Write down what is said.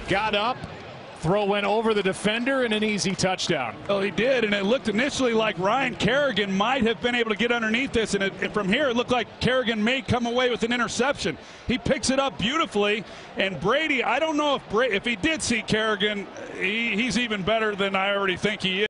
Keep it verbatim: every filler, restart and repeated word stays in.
got up, throw went over the defender, and an easy touchdown. Oh, he did, and it looked initially like Ryan Kerrigan might have been able to get underneath this, and, it, and from here it looked like Kerrigan may come away with an interception. He picks it up beautifully, and Brady, I don't know if Bra if he did see Kerrigan, he, he's even better than I already think he is.